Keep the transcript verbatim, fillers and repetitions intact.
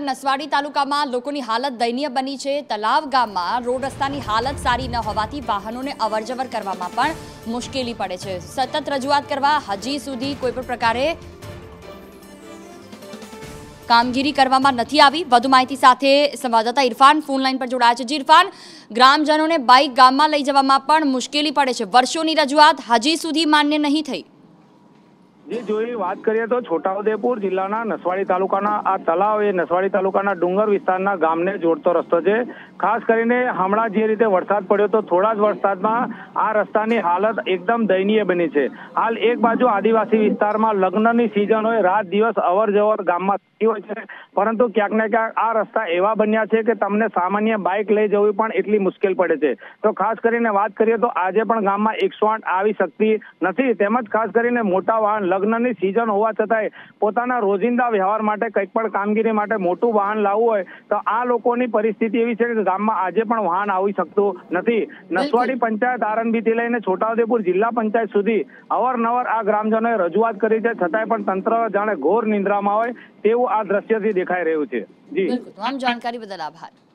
નસવાડી તાલુકામાં લોકોની હાલત દયનીય બની છે। તલાવ ગામમાં રોડ રસ્તાની હાલત સારી ન હોવાથી વાહનોને અવરજવર કરવામાં પણ મુશ્કેલી પડે છે। સતત રજૂઆત કરવા હજી સુધી કોઈ પણ પ્રકારે કામગીરી કરવામાં નથી આવી। વધુ માહિતી સાથે સંવાદદાતા ઇરફાન ફોન લાઈન પર જોડાયા છે। ઇરફાન, ગ્રામજનોને બાઇક ગામમાં લઈ જવામાં પણ મુશ્કેલી પડે છે। વર્ષોની રજૂઆત હજી સુધી માન્ય નહીં થઈ। जी जो बात करिए तो छोटाउदेपुर जिल्लाना नसवाड़ी तालुकाना आ तलाव ए नसवाड़ी तालुकाना डूंगर विस्तारना गामने जोड़तो रस्तो छे। खास करीने हमणां जे रीते वरसाद पड्यो तो थोड़ा ज वरसादमां आ रस्तानी हालत एकदम दयनीय बनी छे। हाल एक बाजु आदिवासी विस्तारमां लग्ननी सीजन होय, रात दिवस अवर जवर गाममां थती होय छे, परंतु क्यांक ने क्यांक आ रस्ता एवा बन्या छे के तमने सामान्य बाइक लई जवी पण एटली मुश्केल पड़े छे। तो खास करीने वात करीए तो आजे पण गाममां एकसो आठ आवी शकती नथी। तेमज खास करीने मोटा वाहन लग्ननी सीजन होवा छतांय पोताना रोजिंदा व्यवहार माटे कंईक पण कामगीरी माटे मोटुं वाहन लावવું હોય તો આ લોકોની પરિસ્થિતિ એવી છે કે ગામમાં આજે પણ વાહન આવી શકતું નથી। નસવાડી પંચાયત આરંભીથી લઈને છોટાઉદેપુર જિલ્લા પંચાયત સુધી અવારનવાર આ ગ્રામજનોએ રજૂઆત કરી છે, છતાંય પણ તંત્ર જાણે ઘોર નિંદ્રામાં હોય તેવું આ દ્રશ્યથી દેખાઈ રહ્યું છે। જી, તમામ જાણકારી બદલ આભાર।